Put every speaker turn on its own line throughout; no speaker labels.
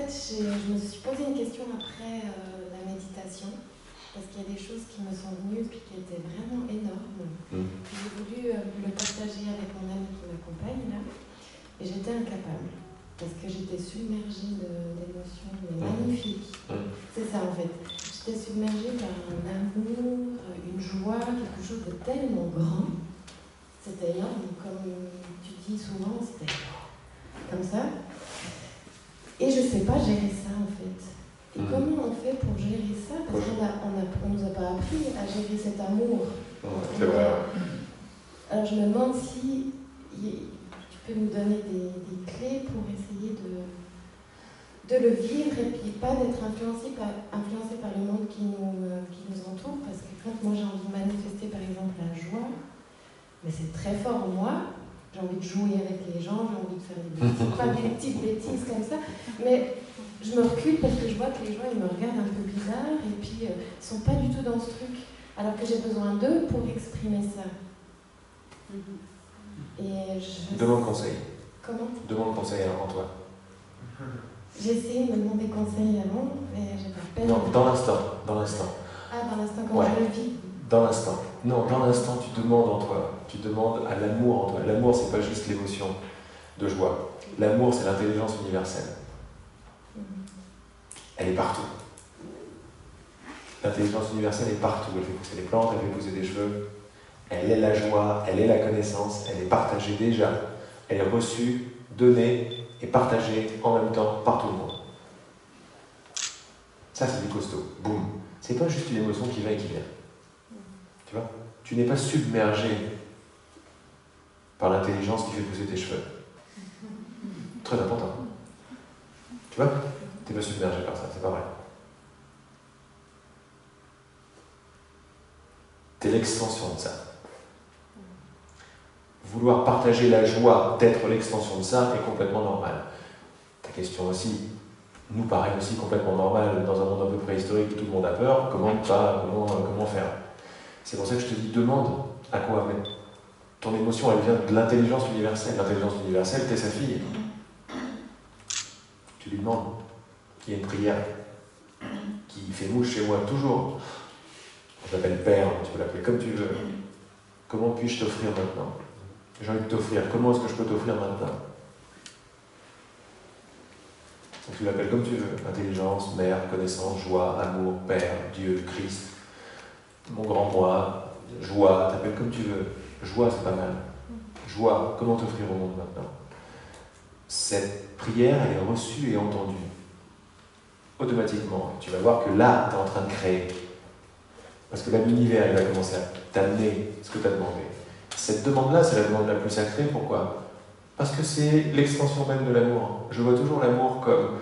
fait, je me suis posé une question après la méditation, parce qu'il y a des choses qui me sont venues et qui étaient vraiment énormes. J'ai voulu le partager avec mon ami qui m'accompagne là, et j'étais incapable, parce que j'étais submergée d'émotions magnifiques. C'est ça en fait. J'étais submergée par un amour, une joie, quelque chose de tellement grand. C'était énorme, comme tu dis souvent, c'était comme ça. Et je ne sais pas gérer ça en fait. Et comment on fait pour gérer ça? Parce qu'on ne nous a pas appris à gérer cet amour.
C'est vrai.
Alors je me demande si tu peux nous donner des clés pour essayer de le vivre et puis pas d'être influencé par le monde qui nous entoure. Parce que quand moi j'ai envie de manifester par exemple la joie, mais c'est très fort en moi. J'ai envie de jouer avec les gens, j'ai envie de faire des bêtises, pas des petites bêtises comme ça, mais je me recule parce que je vois que les gens ils me regardent un peu bizarre et puis ils ne sont pas du tout dans ce truc, alors que j'ai besoin d'eux pour exprimer ça. Et
Demande conseil.
Comment?
Demande conseil avant toi.
J'ai essayé de me demander conseil avant, mais j'ai pas peine.
Non, dans l'instant.
Ah, dans l'instant, comment je le vis?
Dans l'instant. Non, dans l'instant, tu demandes en toi. Tu demandes à l'amour en toi. L'amour, c'est pas juste l'émotion de joie. L'amour, c'est l'intelligence universelle. Elle est partout. L'intelligence universelle est partout. Elle fait pousser des plantes, elle fait pousser des cheveux. Elle est la joie, elle est la connaissance, elle est partagée déjà. Elle est reçue, donnée et partagée en même temps par tout le monde. Ça, c'est du costaud. Boum. C'est pas juste une émotion qui va et qui vient. Tu vois? Tu n'es pas submergé par l'intelligence qui fait pousser tes cheveux. Très important. Tu vois? Tu n'es pas submergé par ça, c'est pas vrai. Tu es l'extension de ça. Vouloir partager la joie d'être l'extension de ça est complètement normal. Ta question aussi nous paraît aussi complètement normale dans un monde un peu préhistorique où tout le monde a peur. Comment faire? C'est pour ça que je te dis, demande à quoi mettre. Ton émotion, elle vient de l'intelligence universelle. L'intelligence universelle, t'es sa fille. Tu lui demandes. Il y a une prière qui fait mouche chez moi toujours. Je l'appelle Père, tu peux l'appeler comme tu veux. Comment puis-je t'offrir maintenant? J'ai envie de t'offrir. Comment est-ce que je peux t'offrir maintenant? Donc tu l'appelles comme tu veux. Intelligence, mère, connaissance, joie, amour, Père, Dieu, Christ, mon grand moi, joie, t'appelles comme tu veux. Joie, c'est pas mal. Joie, comment t'offrir au monde maintenant? Cette prière, elle est reçue et entendue. Automatiquement. Tu vas voir que là, tu es en train de créer. Parce que là, l'univers, il va commencer à t'amener ce que tu as demandé. Cette demande-là, c'est la demande la plus sacrée. Pourquoi? Parce que c'est l'extension même de l'amour. Je vois toujours l'amour comme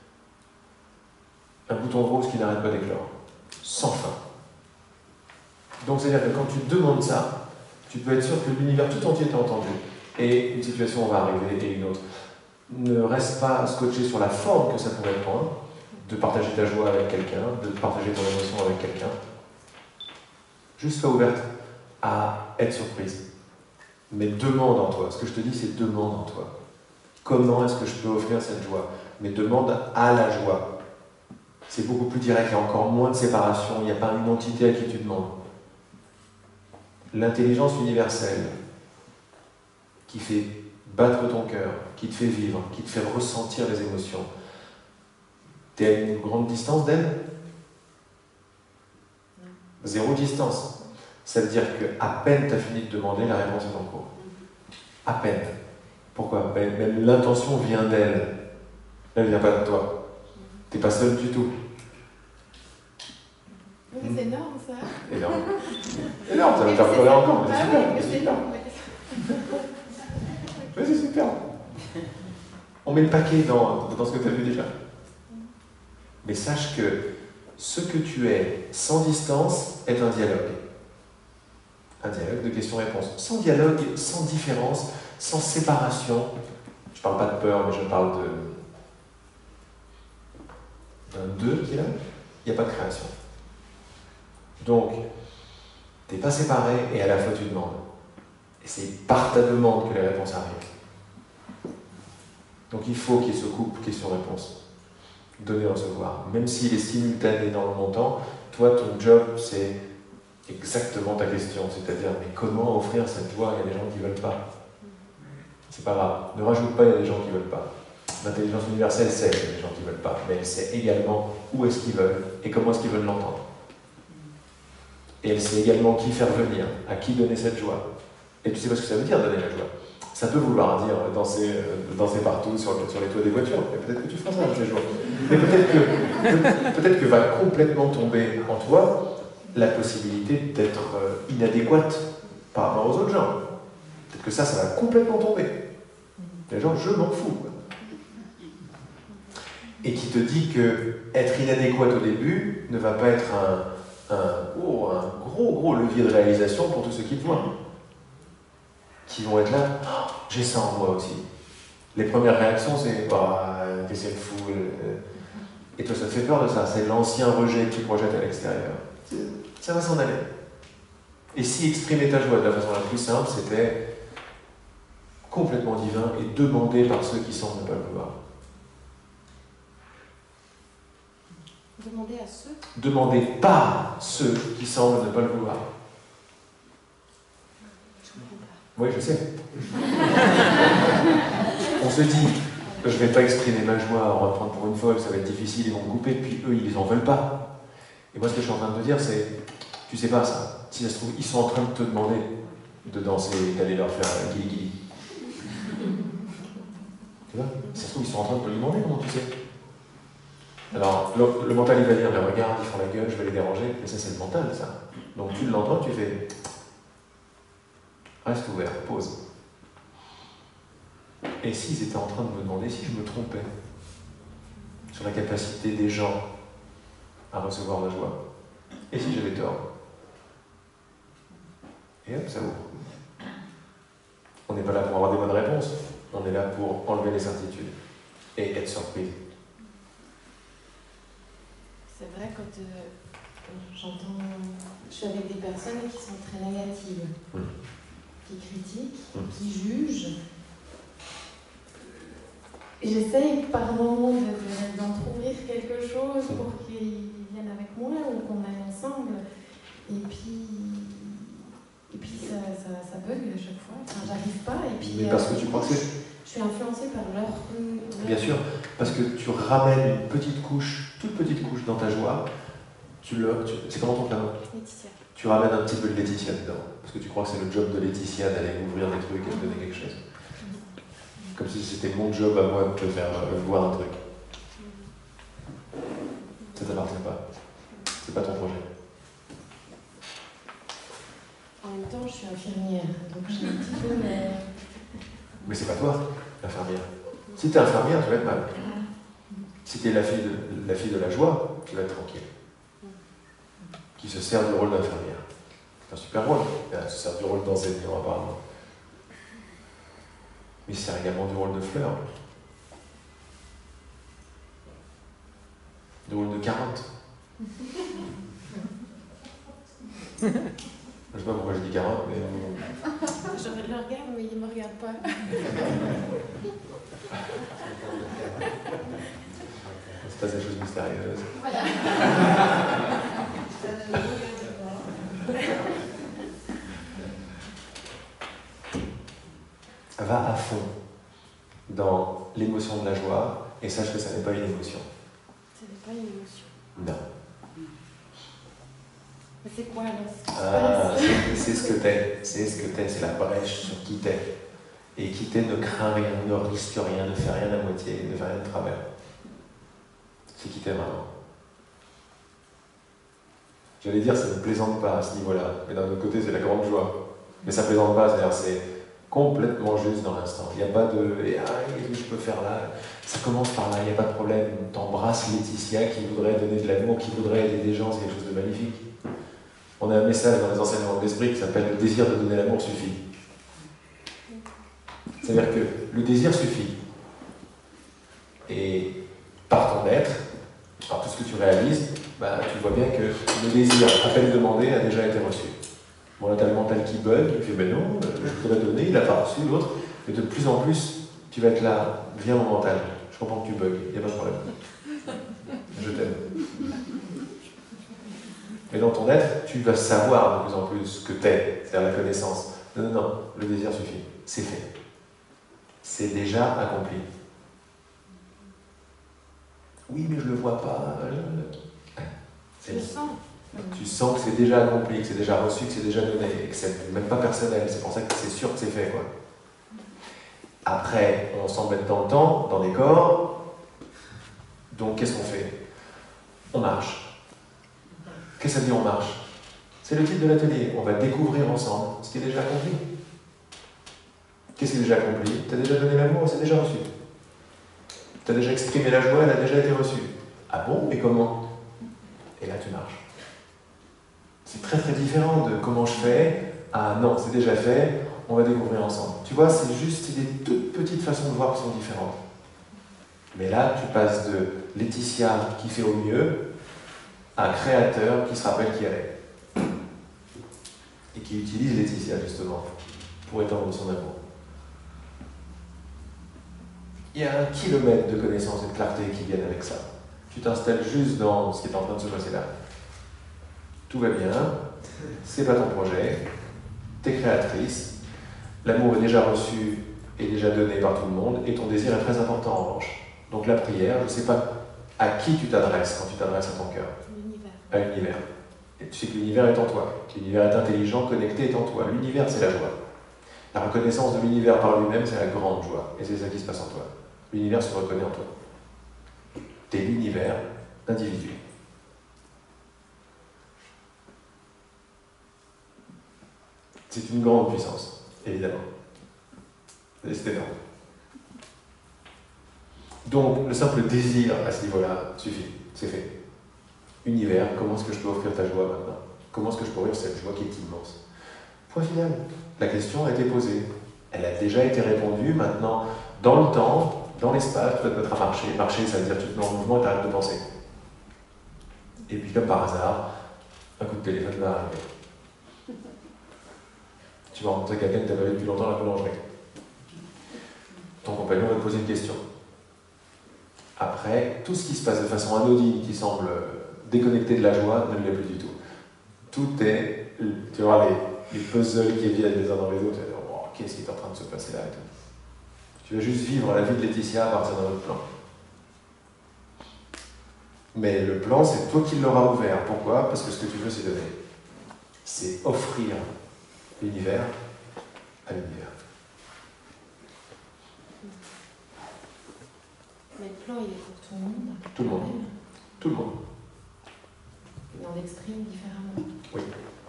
un bouton rose qui n'arrête pas d'éclore. Sans fin. Donc, c'est-à-dire que quand tu demandes ça, tu peux être sûr que l'univers tout entier t'a entendu. Et une situation va arriver et une autre. Ne reste pas scotché sur la forme que ça pourrait prendre, de partager ta joie avec quelqu'un, de partager ton émotion avec quelqu'un. Juste sois ouverte à être surprise. Mais demande en toi. Ce que je te dis, c'est demande en toi. Comment est-ce que je peux offrir cette joie? Mais demande à la joie. C'est beaucoup plus direct, il y a encore moins de séparation, il n'y a pas une entité à qui tu demandes. L'intelligence universelle qui fait battre ton cœur, qui te fait vivre, qui te fait ressentir les émotions. Tu es à une grande distance d'elle? Zéro distance. Ça veut dire qu'à peine tu as fini de demander, la réponse est en cours. À peine. Pourquoi? Même l'intention vient d'elle. Elle ne vient pas de toi. Tu n'es pas seul du tout.
Oui, c'est énorme ça.
Énorme. Énorme, ça va te faire pleurer encore.
Ah
C'est super.
oui, c'est énorme.
Oui, c'est super. On met le paquet dans ce que tu as vu déjà. Mais sache que ce que tu es sans distance est un dialogue. Un dialogue de questions-réponses. Sans dialogue, sans différence, sans séparation. Je ne parle pas de peur, mais je parle d'un deux qui est là. Il n'y a pas de création. Donc, tu n'es pas séparé et à la fois tu demandes. Et c'est par ta demande que les réponses arrivent. Donc il faut qu'il y ait ce couple question-réponse. donner-recevoir. Même s'il est simultané dans le montant, toi, ton job, c'est exactement ta question. C'est-à-dire, mais comment offrir cette joie? Il y a des gens qui ne veulent pas. C'est pas grave. Ne rajoute pas, il y a des gens qui ne veulent pas. L'intelligence universelle sait qu'il y a des gens qui ne veulent pas, mais elle sait également où est-ce qu'ils veulent et comment est-ce qu'ils veulent l'entendre. Et elle sait également qui faire venir, à qui donner cette joie. Et tu sais pas ce que ça veut dire, donner la joie. Ça peut vouloir dire danser partout sur les toits des voitures, mais peut-être que tu feras ça un jour. Mais peut-être que va complètement tomber en toi la possibilité d'être inadéquate par rapport aux autres gens. Peut-être que ça va complètement tomber. Les gens, je m'en fous. Et qui te dit que être inadéquat au début ne va pas être un gros levier de réalisation pour tous ceux qui te voient. Qui vont être là, oh, j'ai ça en moi aussi. Les premières réactions, c'est t'es c'est fou. Et toi, ça te fait peur de ça. C'est l'ancien rejet que tu projettes à l'extérieur. Ça va s'en aller. Et si exprimer ta joie de la façon la plus simple, c'était complètement divin et demandé par ceux qui semblent ne pas le vouloir.
Demander à ceux?
Demandé par ceux qui semblent ne pas le vouloir. Oui, je sais. On se dit, je ne vais pas exprimer ma joie, on va prendre pour une folle, ça va être difficile, ils vont me couper, puis eux, ils en veulent pas. Et moi, ce que je suis en train de te dire, c'est, tu sais pas ça. Si ça se trouve, ils sont en train de te demander de danser et d'aller leur faire un guili-guili. Tu vois? Si ça se trouve, ils sont en train de te le demander, comment tu sais? Alors, le mental, il va dire, mais regarde, ils font la gueule, je vais les déranger. Mais ça, c'est le mental, ça. Donc, tu l'entends, tu fais... Reste ouvert, pause. Et s'ils étaient en train de me demander si je me trompais sur la capacité des gens à recevoir la joie, et si j'avais tort? Et hop, ça ouvre. On n'est pas là pour avoir des bonnes réponses, on est là pour enlever les certitudes et être surpris.
C'est vrai, quand j'entends... Je suis avec des personnes qui sont très négatives. Qui critiquent, qui jugent. Et j'essaye par moments d'entrouvrir quelque chose pour qu'ils viennent avec moi ou qu'on aille ensemble. Et puis ça bug à chaque fois. Enfin, j'arrive pas. Et puis,
mais parce que tu crois que c'est...
Je suis influencée par leur...
Bien sûr, parce que tu ramènes une petite couche, toute petite couche dans ta joie. C'est comment ton prénom?
Laetitia.
Tu ramènes un petit peu de Laetitia dedans, parce que tu crois que c'est le job de Laetitia d'aller ouvrir des trucs et de donner quelque chose. Comme si c'était mon job à moi de te faire voir un truc. Ça t'appartient pas. C'est pas ton projet.
En même temps, je suis infirmière, donc j'ai un petit peu...
Mais c'est pas toi, l'infirmière. Si t'es infirmière, tu vas être mal. Si t'es la fille de la joie, tu vas être tranquille. Qui se sert du rôle d'infirmière. C'est un super rôle. Elle se sert du rôle d'enseignant, apparemment. Mais il se sert également du rôle de fleur. Du rôle de carotte. Je sais pas pourquoi je dis carotte, mais...
Je le regarde, mais il ne me regarde pas.
Il se passe des choses mystérieuses.
Voilà.
Va à fond dans l'émotion de la joie et sache que ça n'est pas une émotion.
Ce n'est pas une émotion.
Non.
Mais c'est quoi alors?
C'est ce que t'es. C'est ce que t'es. C'est la brèche sur qui t'es. Et qui t'es ne craint rien, ne risque rien, ne fait rien à moitié, ne fait rien de travers. C'est qui t'es vraiment. J'allais dire, ça ne plaisante pas à ce niveau-là. Mais d'un autre côté, c'est la grande joie. Mais ça ne plaisante pas, c'est-à-dire c'est complètement juste dans l'instant. Il n'y a pas de « qu'est-ce que je peux faire là ?» Ça commence par là, il n'y a pas de problème. T'embrasses Laetitia qui voudrait donner de l'amour, qui voudrait aider des gens, c'est quelque chose de magnifique. On a un message dans les enseignements de l'esprit qui s'appelle « Le désir de donner l'amour suffit ». C'est-à-dire que le désir suffit. Et par ton être, par tout ce que tu réalises, tu vois bien que le désir, à peine demandé, a déjà été reçu. Bon, là, t'as le mental qui bug, il fait non, je voudrais donner, il n'a pas reçu l'autre. Et de plus en plus, tu vas être là, viens mon mental, je comprends que tu bugs, il n'y a pas de problème. Je t'aime. Mais dans ton être, tu vas savoir de plus en plus ce que t'es, c'est-à-dire la connaissance. Non, non, non, le désir suffit. C'est fait. C'est déjà accompli. Oui, mais je ne le vois pas.
Je le sens.
Tu sens que c'est déjà accompli, que c'est déjà reçu, que c'est déjà donné, et que c'est même pas personnel. C'est pour ça que c'est sûr que c'est fait, quoi. Après, on s'embête dans le temps, dans des corps. Donc, qu'est-ce qu'on fait? On marche. Qu'est-ce que ça dit, on marche? C'est le titre de l'atelier. On va découvrir ensemble ce qui est déjà accompli. Qu'est-ce qui est déjà accompli? Tu as déjà donné l'amour, c'est déjà reçu. Tu as déjà exprimé la joie, elle a déjà été reçue. Ah bon? Et comment? Et là, tu marches. C'est très très différent de comment je fais. Ah non, c'est déjà fait, on va découvrir ensemble. Tu vois, c'est juste des toutes petites façons de voir qui sont différentes. Mais là, tu passes de Laetitia qui fait au mieux à un créateur qui se rappelle qui elle est. Et qui utilise Laetitia, justement, pour étendre son amour. Il y a 1 kilomètre de connaissances et de clarté qui viennent avec ça. Tu t'installes juste dans ce qui est en train de se passer là. Tout va bien, c'est pas ton projet, t'es créatrice, l'amour est déjà reçu et déjà donné par tout le monde, et ton désir est très important en revanche. Donc la prière, je ne sais pas à qui tu t'adresses quand tu t'adresses à ton cœur.
L'univers.
À l'univers. Et tu sais que l'univers est en toi, que l'univers est intelligent, connecté, est en toi. L'univers, c'est la joie. La reconnaissance de l'univers par lui-même, c'est la grande joie, et c'est ça qui se passe en toi. L'univers se reconnaît en toi. T'es l'univers d'individu. C'est une grande puissance, évidemment. C'est énorme. Donc, le simple désir à ce niveau-là suffit, c'est fait. Univers, comment est-ce que je peux offrir ta joie maintenant? Comment est-ce que je peux offrir cette joie qui est immense? Point final. La question a été posée. Elle a déjà été répondue. Maintenant, dans le temps, dans l'espace, tu vas te mettre à marcher. Marcher, ça veut dire que tu te mets en mouvement et tu arrêtes de penser. Et puis, comme par hasard, un coup de téléphone va arriver. Tu vas rencontrer quelqu'un que tu n'as pas vu depuis longtemps à la boulangerie. Ton compagnon va te poser une question. Après, tout ce qui se passe de façon anodine, qui semble déconnecté de la joie, ne l'est plus du tout. Tout est, tu vois, les puzzles qui viennent les uns dans les autres, tu vas dire, oh, qu'est-ce qui est en train de se passer là et tout. Tu vas juste vivre la vie de Laetitia à partir d'un autre plan. Mais le plan, c'est toi qui l'auras ouvert. Pourquoi? Parce que ce que tu veux, c'est donner. C'est offrir l'univers à l'univers.
Mais le plan, il est pour tout le monde.
Tout le monde. Tout le monde.
Et on l'exprime différemment.
Oui.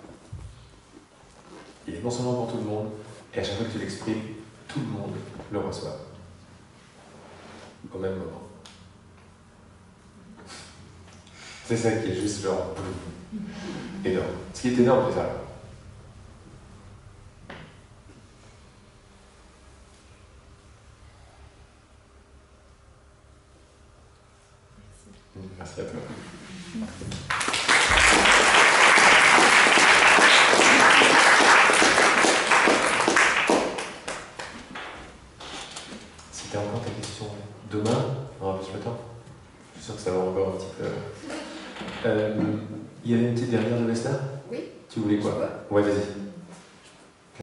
Il est non seulement pour tout le monde, et à chaque fois que tu l'exprimes, tout le monde le reçoit. Au même moment. C'est ça qui est juste genre énorme. Ce qui est énorme, c'est ça. Merci à toi. C'était encore ta question demain, on aura plus le temps. Je suis sûr que ça va encore un petit peu. Il y avait une petite dernière de Vesta?
Oui.
Tu voulais quoi? Ouais, vas-y.